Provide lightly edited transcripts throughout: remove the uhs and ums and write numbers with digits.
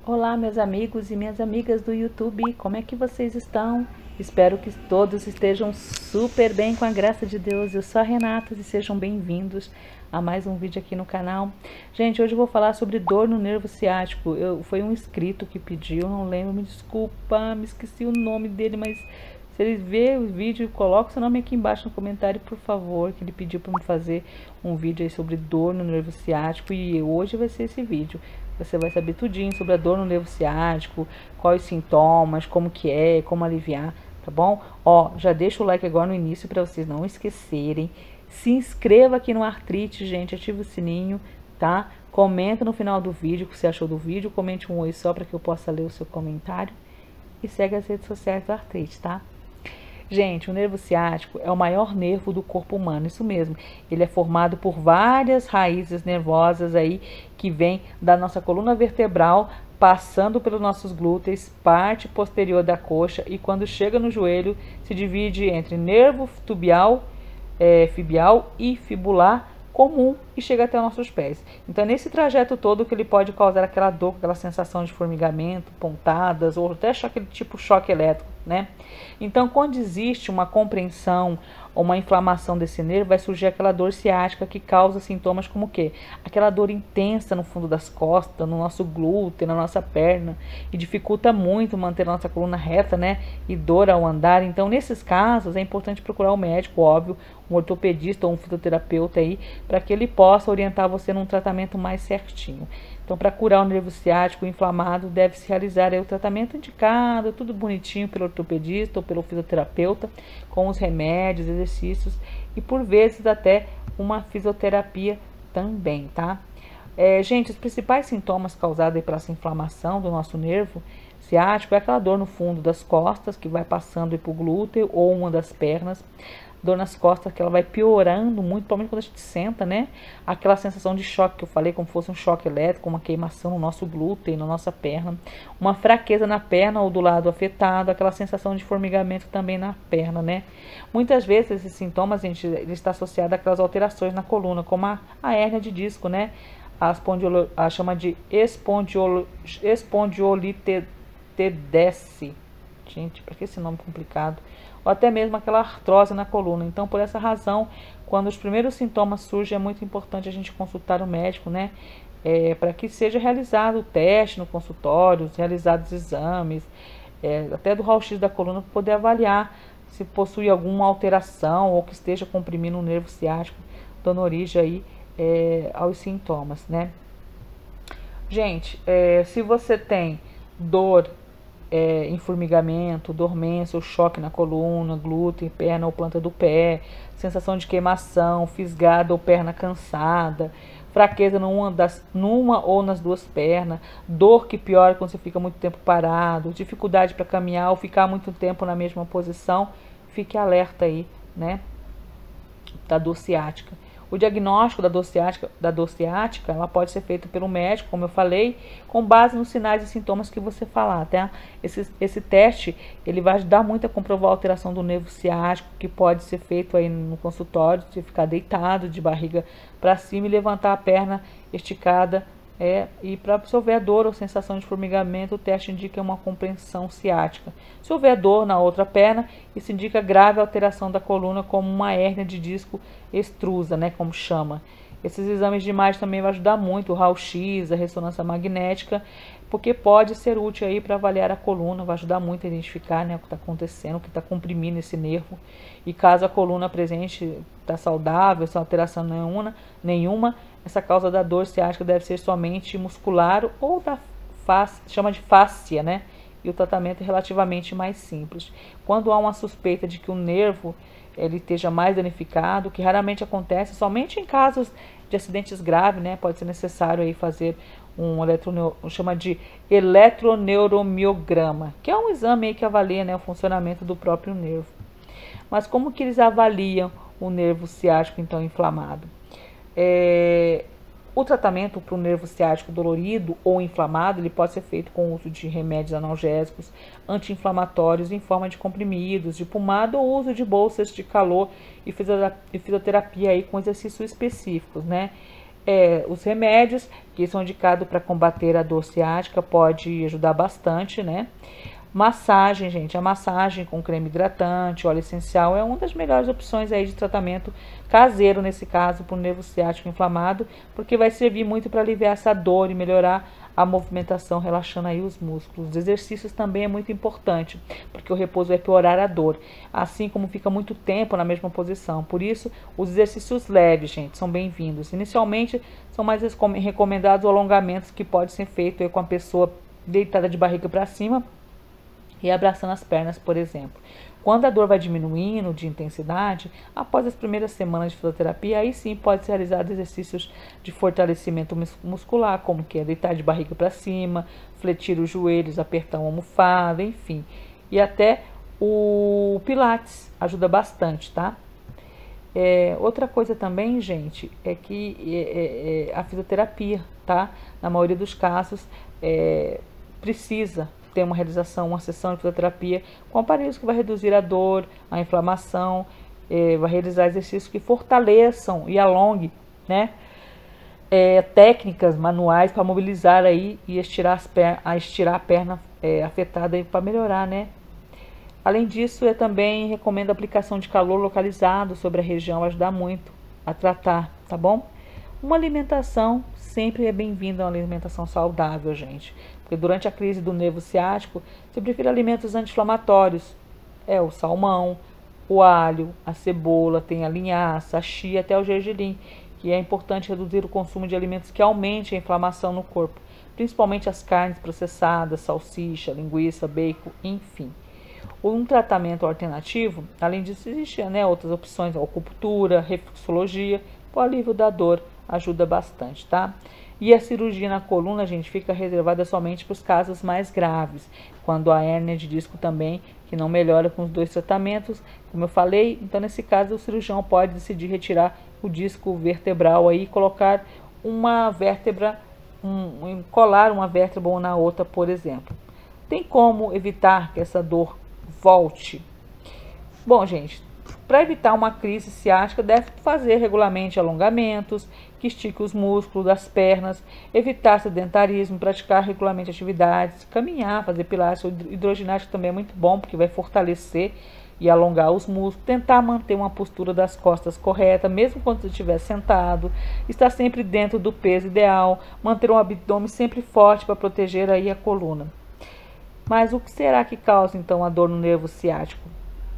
Olá, meus amigos e minhas amigas do YouTube, como é que vocês estão? Espero que todos estejam super bem com a graça de Deus. Eu sou a Renata e sejam bem-vindos a mais um vídeo aqui no canal. Gente, hoje eu vou falar sobre dor no nervo ciático. Foi um inscrito que pediu, não lembro, me desculpa, me esqueci o nome dele, mas se ele ver o vídeo, coloca seu nome aqui embaixo no comentário, por favor, que ele pediu para me fazer um vídeo aí sobre dor no nervo ciático e hoje vai ser esse vídeo. Você vai saber tudinho sobre a dor no nervo ciático, quais os sintomas, como que é, como aliviar, tá bom? Ó, já deixa o like agora no início para vocês não esquecerem. Se inscreva aqui no Artrite, gente, ativa o sininho, tá? Comenta no final do vídeo o que você achou do vídeo, comente um oi só para que eu possa ler o seu comentário. E segue as redes sociais do Artrite, tá? Gente, o nervo ciático é o maior nervo do corpo humano, isso mesmo. Ele é formado por várias raízes nervosas aí que vêm da nossa coluna vertebral, passando pelos nossos glúteos, parte posterior da coxa e quando chega no joelho se divide entre nervo tibial, fibial e fibular comum e chega até os nossos pés. Então, nesse trajeto todo que ele pode causar aquela dor, aquela sensação de formigamento, pontadas ou até aquele tipo choque elétrico, né? Então, quando existe uma compreensão ou uma inflamação desse nervo, vai surgir aquela dor ciática que causa sintomas como o quê? Aquela dor intensa no fundo das costas, no nosso glúteo, na nossa perna, e dificulta muito manter a nossa coluna reta, né? E dor ao andar. Então, nesses casos, é importante procurar um médico, óbvio, um ortopedista ou um fisioterapeuta aí, para que ele possa orientar você num tratamento mais certinho. Então, para curar o nervo ciático inflamado, deve-se realizar aí o tratamento indicado, tudo bonitinho pelo ortopedista ou pelo fisioterapeuta, com os remédios, exercícios e, por vezes, até uma fisioterapia também, tá? Gente, os principais sintomas causados pela essa inflamação do nosso nervo ciático é aquela dor no fundo das costas, que vai passando para o glúteo ou uma das pernas. Dor nas costas que ela vai piorando muito, principalmente quando a gente senta, né? Aquela sensação de choque que eu falei, como fosse um choque elétrico, uma queimação no nosso glúteo, na nossa perna. Uma fraqueza na perna ou do lado afetado, aquela sensação de formigamento também na perna, né? Muitas vezes esses sintomas, gente, ele está associado àquelas alterações na coluna, como a hérnia de disco, né? A chama de espondilolistese. Gente, para que esse nome complicado? Ou até mesmo aquela artrose na coluna. Então, por essa razão, quando os primeiros sintomas surgem, é muito importante a gente consultar o médico, né? Para que seja realizado o teste no consultório, realizados exames, até do raio-x da coluna, para poder avaliar se possui alguma alteração ou que esteja comprimindo o nervo ciático, dando origem aí aos sintomas, né? Gente, se você tem dor, em formigamento, dormência, ou choque na coluna, glúteo, perna ou planta do pé, sensação de queimação, fisgada ou perna cansada, fraqueza numa ou nas duas pernas, dor que piora quando você fica muito tempo parado, dificuldade para caminhar ou ficar muito tempo na mesma posição, fique alerta aí, né, da dor ciática. O diagnóstico da dor ciática, ela pode ser feito pelo médico, como eu falei, com base nos sinais e sintomas que você falar, tá? Esse teste, ele vai ajudar muito a comprovar a alteração do nervo ciático, que pode ser feito aí no consultório, de ficar deitado, de barriga para cima e levantar a perna esticada, e para se houver dor ou sensação de formigamento, o teste indica uma compreensão ciática. Se houver dor na outra perna, isso indica grave alteração da coluna, como uma hérnia de disco extrusa, né, como chama. Esses exames de imagem também vão ajudar muito, o raio-x, a ressonância magnética, porque pode ser útil aí para avaliar a coluna, vai ajudar muito a identificar, né, o que está acontecendo, o que está comprimindo esse nervo. E caso a coluna presente está saudável, sem alteração nenhuma, essa causa da dor ciática deve ser somente muscular ou da face, chama de fáscia, né? E o tratamento é relativamente mais simples. Quando há uma suspeita de que o nervo ele esteja mais danificado, que raramente acontece, somente em casos de acidentes graves, né? Pode ser necessário aí fazer chama de eletroneuromiograma, que é um exame aí que avalia, né, o funcionamento do próprio nervo. Mas como que eles avaliam o nervo ciático então inflamado? O tratamento para o nervo ciático dolorido ou inflamado, ele pode ser feito com o uso de remédios analgésicos, anti-inflamatórios em forma de comprimidos, de pomada ou uso de bolsas de calor e fisioterapia aí com exercícios específicos, né? Os remédios que são indicados para combater a dor ciática pode ajudar bastante, né? Massagem, gente, a massagem com creme hidratante, óleo essencial é uma das melhores opções aí de tratamento caseiro, nesse caso, para o nervo ciático inflamado, porque vai servir muito para aliviar essa dor e melhorar a movimentação, relaxando aí os músculos. Os exercícios também é muito importante, porque o repouso vai piorar a dor, assim como fica muito tempo na mesma posição. Por isso, os exercícios leves, gente, são bem-vindos. Inicialmente, são mais recomendados alongamentos que podem ser feitos aí com a pessoa deitada de barriga para cima e abraçando as pernas, por exemplo. Quando a dor vai diminuindo de intensidade, após as primeiras semanas de fisioterapia, aí sim pode ser realizado exercícios de fortalecimento muscular, como que é deitar de barriga para cima, fletir os joelhos, apertar uma almofada, enfim. E até o Pilates ajuda bastante, tá? Outra coisa também, gente, é que a fisioterapia, tá? Na maioria dos casos, precisa ter uma sessão de fisioterapia com aparelhos que vai reduzir a dor, a inflamação, vai realizar exercícios que fortaleçam e alonguem, né? Técnicas manuais para mobilizar aí e estirar a perna afetada para melhorar, né? Além disso, eu também recomendo a aplicação de calor localizado sobre a região, ajudar muito a tratar, tá bom? Uma alimentação sempre é bem-vinda, uma alimentação saudável, gente. Porque durante a crise do nervo ciático, você prefere alimentos anti-inflamatórios. O salmão, o alho, a cebola, tem a linhaça, a chia, até o gergelim, que é importante reduzir o consumo de alimentos que aumentem a inflamação no corpo, principalmente as carnes processadas, salsicha, linguiça, bacon, enfim. Um tratamento alternativo, além disso, existem, né, outras opções, acupuntura, reflexologia, para o alívio da dor, ajuda bastante, tá? E a cirurgia na coluna, gente, fica reservada somente para os casos mais graves, quando a hérnia de disco também, que não melhora com os dois tratamentos, como eu falei, então nesse caso o cirurgião pode decidir retirar o disco vertebral aí e colocar uma vértebra, colar uma vértebra uma na outra, por exemplo. Tem como evitar que essa dor volte? Bom, gente, para evitar uma crise ciática, deve fazer regularmente alongamentos, que estique os músculos das pernas, evitar sedentarismo, praticar regularmente atividades, caminhar, fazer pilates. O hidroginástica também é muito bom, porque vai fortalecer e alongar os músculos, tentar manter uma postura das costas correta, mesmo quando você estiver sentado, estar sempre dentro do peso ideal, manter um abdômen sempre forte para proteger aí a coluna. Mas o que será que causa então a dor no nervo ciático?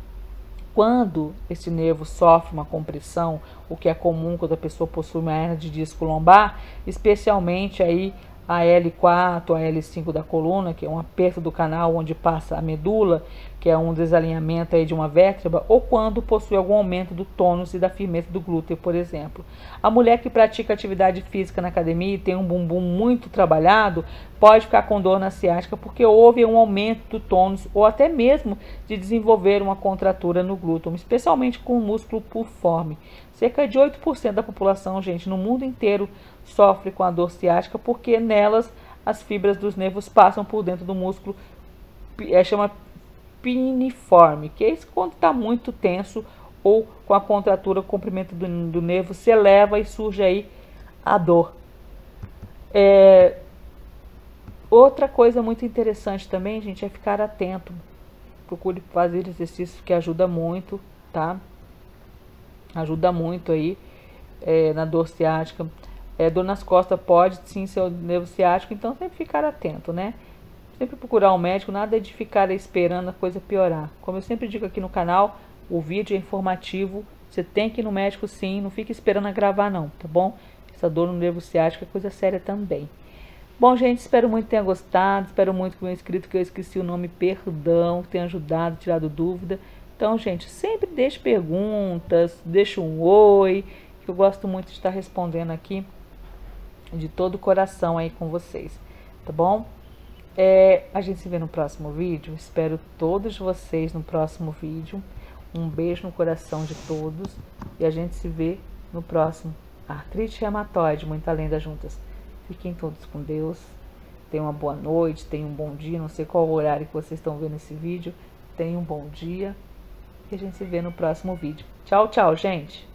Quando esse nervo sofre uma compressão, o que é comum quando a pessoa possui uma hérnia de disco lombar, especialmente aí a L4, a L5 da coluna, que é um aperto do canal onde passa a medula, que é um desalinhamento aí de uma vértebra, ou quando possui algum aumento do tônus e da firmeza do glúteo, por exemplo. A mulher que pratica atividade física na academia e tem um bumbum muito trabalhado, pode ficar com dor na ciática porque houve um aumento do tônus ou até mesmo de desenvolver uma contratura no glúteo, especialmente com o músculo pulviforme. Cerca de 8% da população, gente, no mundo inteiro sofre com a dor ciática porque nelas as fibras dos nervos passam por dentro do músculo, chama piniforme, que é isso quando está muito tenso ou com a contratura, o comprimento do nervo se eleva e surge aí a dor. Outra coisa muito interessante também, gente, é ficar atento. Procure fazer exercícios que ajuda muito, tá? Ajuda muito aí na dor ciática. Dor nas costas pode sim ser o nervo ciático, então sempre ficar atento, né? Sempre procurar um médico, nada de ficar esperando a coisa piorar. Como eu sempre digo aqui no canal, o vídeo é informativo, você tem que ir no médico sim, não fique esperando a gravar não, tá bom? Essa dor no nervo ciático é coisa séria também. Bom, gente, espero muito que tenha gostado, espero muito que o meu inscrito, que eu esqueci o nome, perdão, tenha ajudado, tirado dúvida. Então, gente, sempre deixe perguntas, deixe um oi, que eu gosto muito de estar respondendo aqui de todo o coração aí com vocês, tá bom? A gente se vê no próximo vídeo, espero todos vocês no próximo vídeo. Um beijo no coração de todos e a gente se vê no próximo. Artrite reumatoide, muita lenda juntas. Fiquem todos com Deus, tenham uma boa noite, tenham um bom dia, não sei qual o horário que vocês estão vendo esse vídeo, tenham um bom dia e a gente se vê no próximo vídeo. Tchau, tchau, gente!